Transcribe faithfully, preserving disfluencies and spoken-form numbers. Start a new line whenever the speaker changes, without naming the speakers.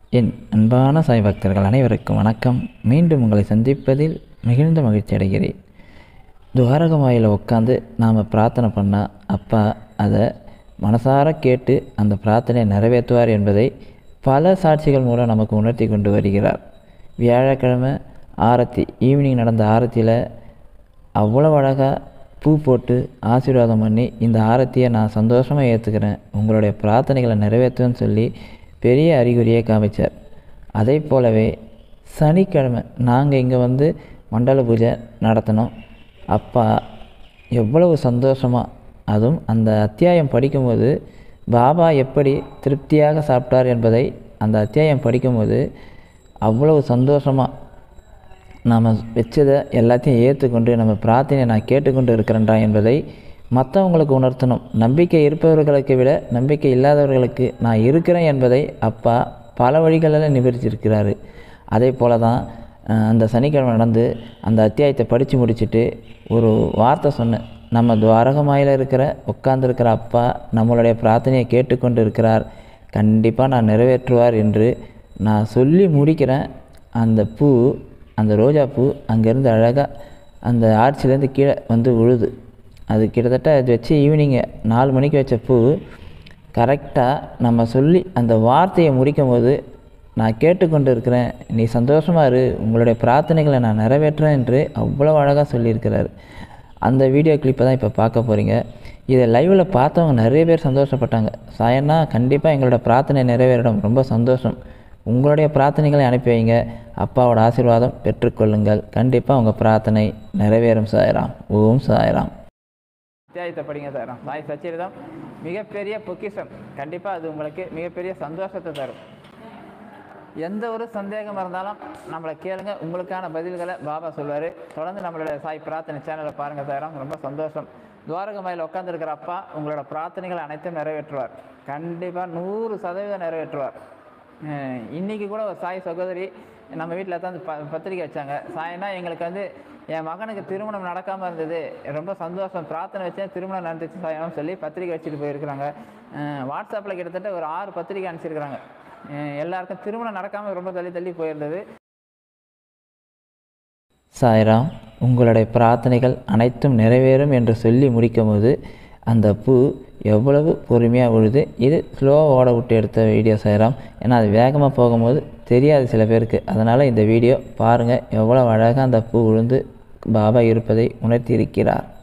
என் அன்பான சாய் பக்தர்கள் அனைவருக்கும் வணக்கம். மீண்டும் உங்களை சந்திப்பதில் மிகுந்த மகிழ்ச்சி அடைகிறேன். துவாரகமாயில் உட்காந்து நாம் பிரார்த்தனை பண்ணால் அப்பா அதை மனசார கேட்டு அந்த பிரார்த்தனையை நிறைவேற்றுவார் என்பதை பல சாட்சிகள் மூலம் நமக்கு உணர்த்தி கொண்டு வருகிறார். வியாழக்கிழமை ஆரத்தி ஈவினிங் நடந்த ஆரத்தியில் அவ்வளோ அழகாக பூ போட்டு ஆசீர்வாதம் பண்ணி இந்த ஆரத்தியை நான் சந்தோஷமாக ஏற்றுக்கிறேன், உங்களுடைய பிரார்த்தனைகளை நிறைவேற்றுன்னு சொல்லி பெரிய அறிகுறியை காமிச்சார். அதே போலவே சனிக்கிழமை நாங்கள் இங்கே வந்து மண்டல பூஜை நடத்தினோம். அப்பா எவ்வளவு சந்தோஷமாக, அதுவும் அந்த அத்தியாயம் படிக்கும்போது பாபா எப்படி திருப்தியாக சாப்பிட்டார் என்பதை அந்த அத்தியாயம் படிக்கும்போது அவ்வளவு சந்தோஷமாக நாம் வச்சதை எல்லாத்தையும் ஏற்றுக்கொண்டு நம்ம பிரார்த்தனையை நான் கேட்டுக்கொண்டு இருக்கிறேன்டா என்பதை மற்றவங்களுக்கு உணர்த்தணும். நம்பிக்கை இருப்பவர்களுக்கு விட நம்பிக்கை இல்லாதவர்களுக்கு நான் இருக்கிறேன் என்பதை அப்பா பல வழிகளில் நிபுரிச்சிருக்கிறாரு. அதே போல தான் அந்த சனிக்கிழமை நடந்து அந்த அத்தியாயத்தை படித்து முடிச்சுட்டு ஒரு வார்த்தை சொன்னேன். நம்ம துவாரகமாயில் இருக்கிற உட்கார்ந்துருக்கிற அப்பா நம்மளுடைய பிரார்த்தனையை கேட்டுக்கொண்டு இருக்கிறார், கண்டிப்பாக நான் நிறைவேற்றுவார் என்று நான் சொல்லி முடிக்கிறேன். அந்த பூ, அந்த ரோஜா பூ அங்கேருந்து அழகாக அந்த ஆர்ச்சிலேருந்து கீழே வந்து விழுது. அது கிட்டத்தட்ட அது வச்சு ஈவினிங்கு நாலு மணிக்கு வச்ச பூ கரெக்டாக நம்ம சொல்லி அந்த வார்த்தையை முடிக்கும் போது நான் கேட்டுக்கொண்டு இருக்கிறேன், நீ சந்தோஷமாக இரு, உங்களுடைய பிரார்த்தனைகளை நான் நிறைவேற்றுறேன் என்று அவ்வளோ அழகாக சொல்லியிருக்கிறார். அந்த வீடியோ கிளிப்பை தான் இப்போ பார்க்க போகிறீங்க. இதை லைவில் பார்த்தவங்க நிறைய பேர் சந்தோஷப்பட்டாங்க. சாயன்னா கண்டிப்பாக எங்களோட பிரார்த்தனை நிறைவேறிடும், ரொம்ப சந்தோஷம், உங்களுடைய பிரார்த்தனைகளை அனுப்பி வைங்க, அப்பாவோட ஆசீர்வாதம் பெற்றுக்கொள்ளுங்கள், கண்டிப்பாக உங்கள் பிரார்த்தனை நிறைவேறும் சாய்ராம். ஓம் சாய்ராம்.
அத்தியாயத்தை படிங்க சாய்ராம். சாய் சச்சரிதம் மிகப்பெரிய பொக்கிஷம், கண்டிப்பாக அது உங்களுக்கு மிகப்பெரிய சந்தோஷத்தை தரும். எந்த ஒரு சந்தேகம் இருந்தாலும் நம்மளை கேளுங்க, உங்களுக்கான பதில்களை பாபா சொல்வார். தொடர்ந்து நம்மளோட சாய் பிரார்த்தனை சேனலை பாருங்கள் சாய்ராம், ரொம்ப சந்தோஷம். துவாரகமாயில் உட்காந்துருக்கிற அப்பா உங்களோட பிரார்த்தனைகள் அனைத்தும் நிறைவேற்றுவார், கண்டிப்பாக நூறு சதவீதம் நிறைவேற்றுவார். இன்றைக்கி கூட ஒரு சாய் சகோதரி நம்ம வீட்டில் தான் ப பத்திரிக்கை வச்சாங்க. சாயனா எங்களுக்கு வந்து என் மகனுக்கு திருமணம் நடக்காமல் இருந்தது, ரொம்ப சந்தோஷம், பிரார்த்தனை வச்சேன், திருமணம் நடந்துச்சு சாயம்னு சொல்லி பத்திரிக்கை வச்சுட்டு போயிருக்கிறாங்க. வாட்ஸ்அப்பில் கிட்டத்தட்ட ஒரு ஆறு பத்திரிக்கை அனுப்பிச்சிருக்கிறாங்க. எல்லாருக்கும் திருமணம் நடக்காமல் ரொம்ப தள்ளி தள்ளி போயிருந்தது.
சாய்ராம், உங்களுடைய பிரார்த்தனைகள் அனைத்தும் நிறைவேறும் என்று சொல்லி முடிக்கும் போது அந்த பூ எவ்வளவு பொறுமையாக விழுது. இது ஸ்லோவாக ஓட விட்டு எடுத்த வீடியோ சாய்ராம், ஏன்னா அது வேகமாக போகும்போது தெரியாது சில பேருக்கு. அதனால் இந்த வீடியோ பாருங்கள், எவ்வளோ அழகாக அந்த பூ விழுந்து பாபா இருப்பதை உணர்த்தி இருக்கிறார்.